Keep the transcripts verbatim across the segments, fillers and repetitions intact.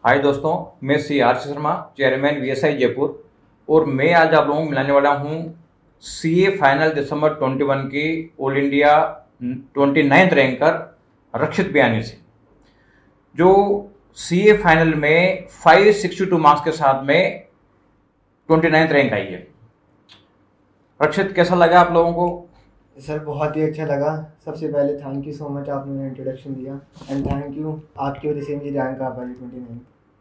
हाय दोस्तों, मैं C R Sharma, chairman V S I Jaipur. और मैं आज आप लोगों को मिलाने वाला हूँ सी ए फाइनल दिसंबर इक्कीस की all India twenty ninth ranker Rakshit Bayani से, जो सी ए फाइनल में फाइव सिक्सटी टू मार्क्स के साथ में ट्वेंटी नाइन्थ रैंक आई है। रक्षित, कैसा लगा आप लोगों को? सर बहुत ही अच्छा लगा। सबसे पहले थैंक यू सो मच, आपने मुझे इंट्रोडक्शन दिया एंड थैंक यू, आपकी वजह से मुझे रैंक आ पाई ट्वेंटी नाइन।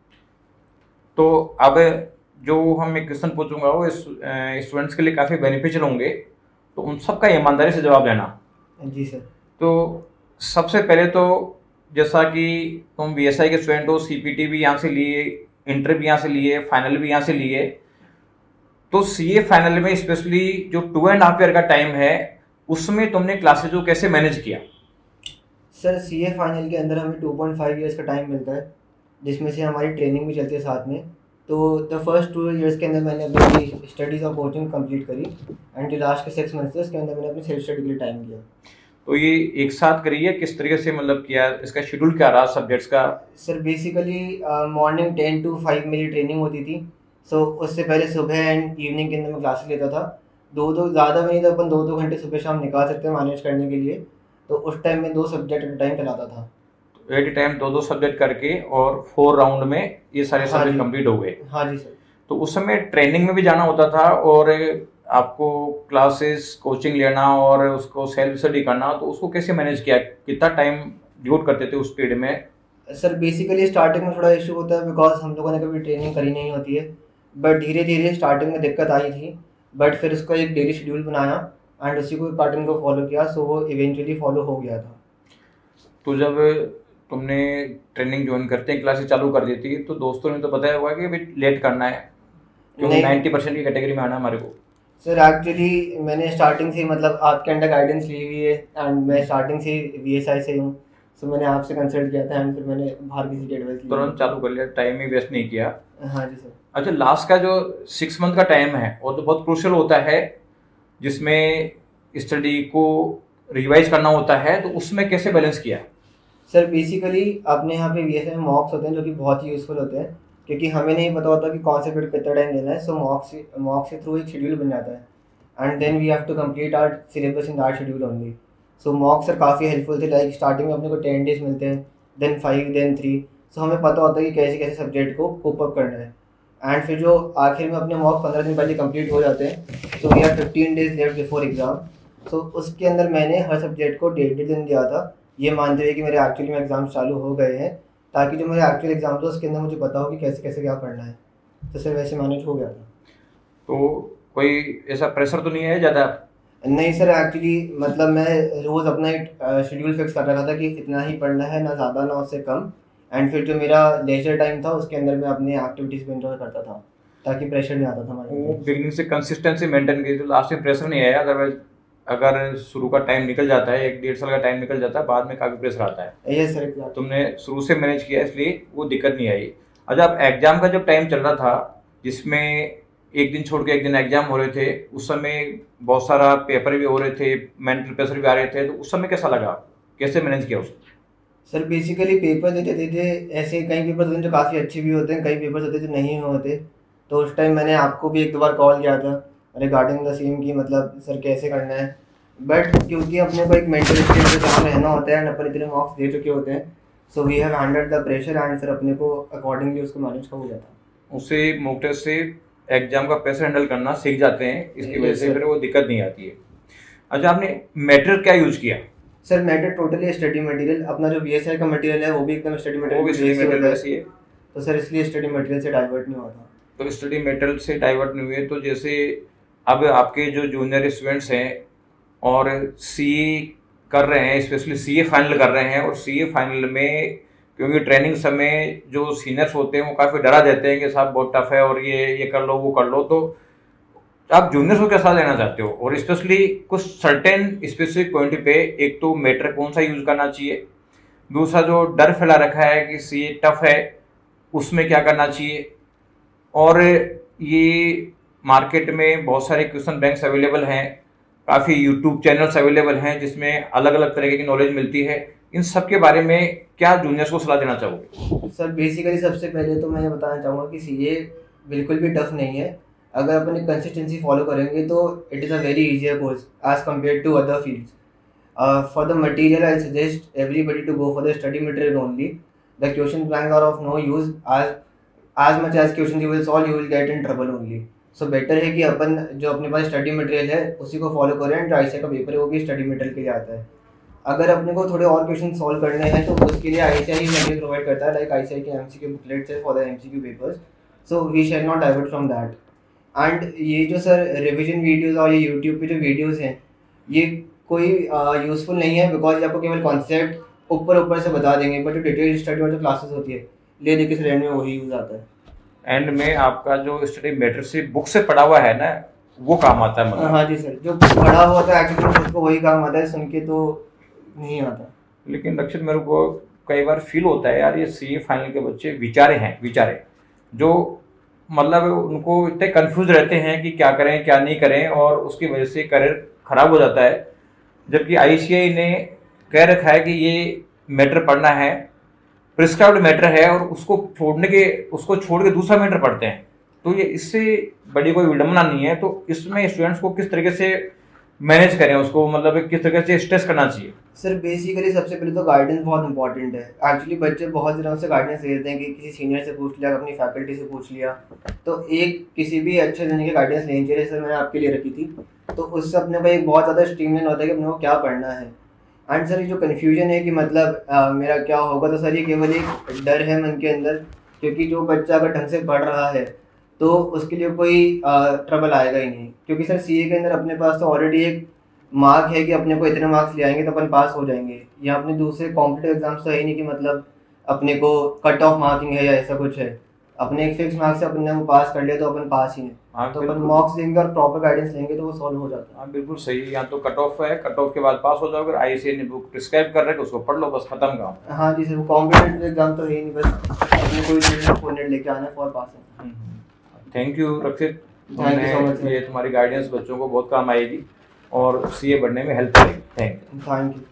तो अब जो हम एक क्वेश्चन पूछूंगा वो स्टूडेंट्स के लिए काफ़ी बेनिफिशियल होंगे, तो उन सब का ईमानदारी से जवाब देना। जी सर। तो सबसे पहले तो जैसा कि तुम वी एस आई के स्टूडेंट हो, सी पी टी भी यहाँ से लिए, इंटर भी यहाँ से लिए, फाइनल भी यहाँ से लिए, तो सी ए फाइनल में स्पेशली जो टू एंड हाफ ईयर का टाइम है उसमें तुमने क्लासेज को कैसे मैनेज किया? सर सी ए फाइनल के अंदर हमें टू पॉइंट फाइव ईयर्स का टाइम मिलता है, जिसमें से हमारी ट्रेनिंग भी चलती है साथ में। तो द फर्स्ट टू इयर्स के अंदर मैंने अपनी स्टडीज़ और कोचिंग कंप्लीट करी एंड जो लास्ट के सिक्स मंथ्स थे उसके अंदर मैंने अपनी सेल्फ स्टडी के लिए टाइम दिया। तो ये एक साथ करिए, किस तरीके से मतलब किया, इसका शेड्यूल क्या रहा सब्जेक्ट्स का? Sir basically morning ten to five मेरी ट्रेनिंग होती थी। सो so, उससे पहले सुबह एंड इवनिंग के अंदर मैं क्लासेस लेता था। दो दो ज़्यादा भी नहीं तो अपन दो दो घंटे सुबह शाम निकाल सकते हैं मैनेज करने के लिए। तो उस टाइम में दो सब्जेक्ट एट टाइम चलाता था। एट ए टाइम दो दो सब्जेक्ट करके और फोर राउंड में ये सारे हाँ सब्जेक्ट जी। कंप्लीट हो गए। हाँ जी सर। तो उस समय ट्रेनिंग में भी जाना होता था और आपको क्लासेस कोचिंग लेना और उसको सेल्फ स्टडी करना, तो उसको कैसे मैनेज किया? कितना टाइम डिवोट करते थे उस पीरियड में? सर बेसिकली स्टार्टिंग में थोड़ा इशू होता है बिकॉज हम लोगों ने कभी ट्रेनिंग करी नहीं होती है, बट धीरे धीरे स्टार्टिंग में दिक्कत आई थी। बट फिर उसका एक डेली शेड्यूल बनाया एंड उसी को पैटर्न को फॉलो किया, सो वो इवेंचुअली फॉलो हो गया था। तो जब तुमने ट्रेनिंग ज्वाइन करते ही क्लासेस चालू कर दी थी, तो दोस्तों ने तो बताया होगा कि अभी लेट करना है, क्योंकि नहीं नाइन्टी परसेंट की कैटेगरी में आना है हमारे को। सर एक्चुअली मैंने स्टार्टिंग से ही मतलब आपके अंडर गाइडेंस ली हुई है एंड मैं स्टार्टिंग से वी एस आई से हूँ। सो मैंने आपसे कंसल्ट किया था एंड फिर मैंने बाहर किसी की एडवाइस ली। तुरंत चालू कर लिया, टाइम ही वेस्ट नहीं किया। हाँ जी सर। अच्छा, लास्ट का जो सिक्स मंथ का टाइम है वो तो बहुत क्रूशियल होता है, जिसमें स्टडी को रिवाइज करना होता है, तो उसमें कैसे बैलेंस किया? सर बेसिकली अपने यहाँ पे वी एस आई में मॉक्स होते हैं जो कि बहुत ही यूज़फुल होते हैं, क्योंकि हमें नहीं पता होता कि कौन से पीरियड कितना टाइम देना है। सो मॉक्स से मॉक्स के थ्रू एक शेड्यूल बन जाता है and then we have to complete our syllabus in that schedule only. So mocks sir काफ़ी हेल्पफुल थे। लाइक स्टार्टिंग में अपने को टेन डेज मिलते हैं, then five, then three. So हमें पता होता है कि कैसे कैसे सब्जेक्ट को कोप अप करना है एंड फिर जो आखिर में अपने मॉक पंद्रह दिन पहले कंप्लीट हो जाते हैं। So we have fifteen days left before exam. So उसके अंदर मैंने हर सब्जेक्ट को डेढ़ डेढ़ दिन दिया था, ये मानते हुए कि मेरे एक्चुअली में एग्ज़ाम चालू हो गए हैं, ताकि जो मेरे एक्चुअल एग्ज़ाम था उसके अंदर मुझे पता हो कि कैसे कैसे क्या पढ़ना है। तो सर वैसे मैनेज हो गया था। तो कोई ऐसा प्रेशर तो नहीं है ज़्यादा? नहीं सर, एक्चुअली मतलब मैं रोज़ अपना एक शेड्यूल फिक्स कर रखा था कि इतना ही पढ़ना है, ना ज़्यादा ना उससे कम। एंड फिर जो मेरा लेजर टाइम था उसके अंदर मैं अपनी एक्टिविटीज़ को एंजॉय करता था, ताकि प्रेशर नहीं आता था हमारे वो ऊपर। बिगिनिंग से कंसिस्टेंसी मेंटेन की, तो लास्ट में प्रेशर नहीं आया। अदरवाइज अगर शुरू का टाइम निकल जाता है, एक डेढ़ साल का टाइम निकल जाता है, बाद में काफ़ी प्रेशर आता है। Yes sir exactly. तुमने शुरू से मैनेज किया इसलिए वो दिक्कत नहीं आई। अच्छा, अब एग्जाम का जब टाइम चल रहा था, जिसमें एक दिन छोड़ के एक दिन एग्जाम हो रहे थे, उस समय बहुत सारा पेपर भी हो रहे थे, मेंटल प्रेशर भी आ रहे थे, तो उस समय कैसा लगा, कैसे मैनेज किया उसको? सर बेसिकली पेपर देते देते ऐसे कई पेपर होते हैं जो काफ़ी अच्छे भी होते हैं, कई पेपर होते हैं जो नहीं होते। तो उस टाइम मैंने आपको भी एक दो बार कॉल किया था रिगार्डिंग द सेम की मतलब सर कैसे करना है। बट क्योंकि अपने को एक मेंटल स्टेट पे जहाँ रहना होता है एंड अपन इतने मार्क्स दे चुके होते हैं, so we have handled the pressure and फिर अपने को अकॉर्डिंगली उसको मैनेज हो जाता है। उससे मॉक टेस्ट से एग्जाम का प्रेशर हैंडल करना सीख जाते हैं, इसकी वजह से फिर वो दिक्कत नहीं आती है। अच्छा, आपने मटेरियल क्या यूज किया? Sir matter totally study material, अपना जो वी एस आई का मटेरियल है वो भी एकदम स्टडी वो भी स्टडी मटेरियल मटेरियल ऐसी है, तो सर इसलिए स्टडी मटेरियल से डाइवर्ट नहीं होता। तो स्टडी मटेरियल से डाइवर्ट नहीं हुए। तो जैसे अब आपके जो जूनियर स्टूडेंट्स हैं और सी कर रहे हैं, स्पेशली सी ए फाइनल कर रहे हैं, और सी ए फाइनल में क्योंकि ट्रेनिंग समय जो सीनियर्स होते हैं वो काफ़ी डरा देते हैं कि साहब बहुत टफ है और ये ये कर लो वो कर लो, तो आप जूनियर्स को क्या सलाह देना चाहते हो? और स्पेशली कुछ सर्टेन स्पेसिफिक पॉइंट पे, एक तो मेटर कौन सा यूज़ करना चाहिए, दूसरा जो डर फैला रखा है कि सी ए टफ है उसमें क्या करना चाहिए, और ये मार्केट में बहुत सारे क्वेश्चन बैंक्स अवेलेबल हैं, काफ़ी यूट्यूब चैनल्स अवेलेबल हैं जिसमें अलग अलग तरीके की नॉलेज मिलती है, इन सब के बारे में क्या जूनियर्स को सलाह देना चाहोगे? सर बेसिकली सबसे पहले तो मैं ये बताना चाहूँगा कि सीए बिल्कुल भी टफ नहीं है। अगर अपन एक कंसिस्टेंसी फॉलो करेंगे तो it is a very easier course as compare to other fields. For the material I suggest everybody to go for the study material only. The question banks are of no use as as much as question you will solve you will get in trouble only. So better है कि अपन जो अपने पास study material है उसी को follow करें and जो ICA का पेपर है वो भी स्टडी मटेरियल के लिए आता है। अगर अपने को थोड़े और क्वेश्चन सॉल्व करने हैं तो उसके लिए आईसीआई मटेरियल प्रोवाइड करता है, लाइक आईसीआई के एमसीक्यू बुकलेट्स है for the MCQ papers. So we shall not divert from that. And ये जो सर रिवीजन वीडियोस और ये यूट्यूब पे जो वीडियोस हैं ये कोई यूज़फुल नहीं है, बिकॉज ये आपको केवल कॉन्सेप्ट ऊपर ऊपर से बता देंगे, बट जो डिटेल स्टडी और जो क्लासेस होती है ले दे के सिलेंड में वही यूज़ आता है। एंड में आपका जो स्टडी मैटर से बुक से पढ़ा हुआ है ना वो काम आता है मतलब? हाँ जी सर, जो पढ़ा हुआ था एक्चुअली उसको वही काम आता है, सुन के तो नहीं आता। लेकिन रक्षित मेरे को कई बार फील होता है यार ये सीए फाइनल के बच्चे विचारे हैं विचारे जो मतलब उनको इतने कंफ्यूज रहते हैं कि क्या करें क्या नहीं करें और उसकी वजह से करियर खराब हो जाता है। जबकि आईसीआई ने कह रखा है कि ये मैटर पढ़ना है, प्रिस्क्राइब्ड मैटर है और उसको छोड़ने के उसको छोड़ के दूसरा मैटर पढ़ते हैं, तो ये इससे बड़ी कोई विडम्बना नहीं है। तो इसमें स्टूडेंट्स को किस तरीके से मैनेज करें उसको, मतलब किस तरीके से स्ट्रेस करना चाहिए? सर बेसिकली सबसे पहले तो गाइडेंस बहुत इंपॉर्टेंट है। एक्चुअली बच्चे बहुत दिनों से गाइडेंस लेते हैं कि किसी सीनियर से पूछ लिया, अपनी फैकल्टी से पूछ लिया, तो एक किसी भी अच्छे जने की गाइडेंस लेनी चाहिए। सर मैंने आपके लिए रखी थी, तो उससे अपने को एक बहुत ज़्यादा स्ट्रीमलाइन होता है कि अपने को क्या पढ़ना है। एंड सर ये जो कन्फ्यूजन है कि मतलब आ, मेरा क्या होगा, तो सर ये केवल एक डर है मन के अंदर, क्योंकि जो बच्चा अगर ढंग से पढ़ रहा है तो उसके लिए कोई ट्रबल आएगा ही नहीं। क्योंकि सर सीए के अंदर अपने पास तो ऑलरेडी एक मार्क है कि अपने को इतने मार्क्स ले आएंगे तो अपन पास हो जाएंगे, या अपने दूसरे कॉम्पिटिटिव एग्जाम्स तो है ही नहीं कि मतलब अपने को कट ऑफ मार्किंग है या ऐसा कुछ है। अपने एक फिक्स मार्क्स से अपने वो पास कर लिया तो अपन पास ही हैं। तो अपन मॉक्स देंगे और प्रॉपर गाइडेंस लेंगे तो वो सॉल्व हो जाता है। हाँ बिल्कुल सही, यहाँ तो कट ऑफ है, कट ऑफ के बाद पास हो जाओगे। आईसीआई ने बुक प्रिस्क्राइब कर रहे हैं उसको पढ़ लो, बस खत्म काम। हाँ जी सर, वो कॉम्पिटिटिव एग्जाम तो है ही नहीं, बस अपने कोई फोर नेट लेके आना है फॉर पास है। Thank you Rakshit, thank you so much. ये तुम्हारी गाइडेंस बच्चों को बहुत काम आएगी और सीए बनने में हेल्प करेगी। Thank you. Thank you.